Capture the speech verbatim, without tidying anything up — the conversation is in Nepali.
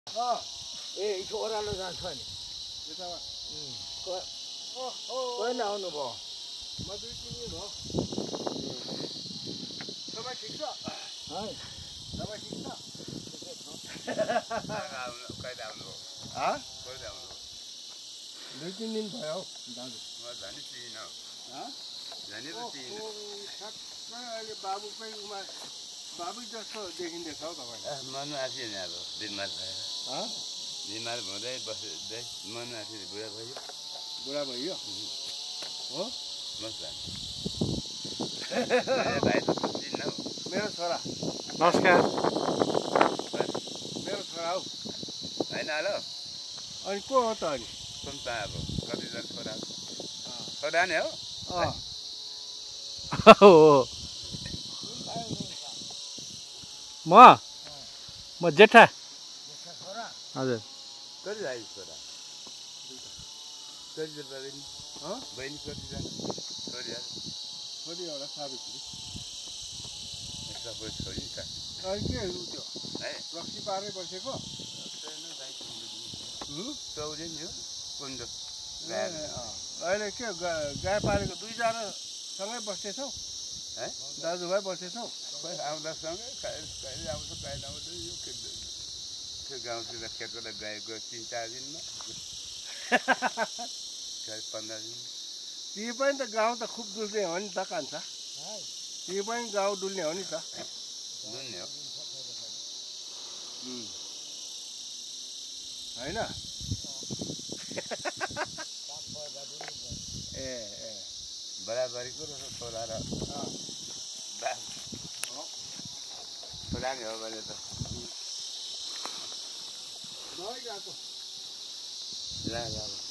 ए इथो ओह्रालो जान्छ नि कोही नआउनु भयो म दुई तिन दिन हो तपाईँ ठिक छ तपाईँ ठिक छ कहिले आउनु हो कहिले आउनु हो दुई तिन दिन भयो हौ दाजु म झन् चिन झन् त चिन ठ्याक्कै अहिले बाबुकै उमा बाबु जस्तो देखिँदैछ हौ तपाईँलाई मर्नु आँट्यो नि अब बिमार भएर बिमार हुँदै बस्दै मर्नु आँट्यो नि बुढा भयो बुढा भइयो हो मस्त भाइ त चिन्न हौ मेरो छोरा नमस्कार मेरो छोरा हौ होइन हेलो अनि को हो त अनि कुन त अब कतिजना छोरा छोरा नै हो म म जेठा हजुर कति भाइ छोरा कति बहिनी बहिनी कतिजना छोरीहरू छोरी एउटा सावित्री सबै छोरी त अनि के हो त्यो है रक्सी पारै बसेको चौधरी नि हो कुण्डो अहिले के गाई पालेको दुईजना सँगै बस्दैछौ है दाजुभाइ बस्दैछौ आउँदा सँगै कहिले आउँछ कहिले आउँछ यो त्यो गाउँतिर खेतबाट गएको तिन चार दिनमा पन्ध्र दिन तिमी पनि त गाउँ त खुब डुल्ने हो नि त कान्छ तिमी पनि गाउँ डुल्ने हो नि त डुल्ने हो होइन ए ए बराबरीको छोरा र छोरा नै हो भने त ल ल